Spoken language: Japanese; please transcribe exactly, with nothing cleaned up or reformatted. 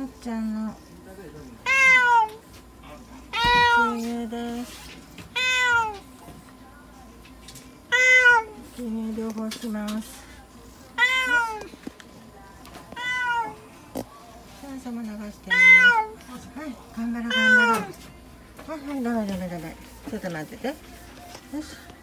っちゃんの牛乳です。牛乳両方します。さん様流してます。はい、頑張ろう頑張ろう。はいはい、ダメダメダメ。ちょっと待ってて。よし。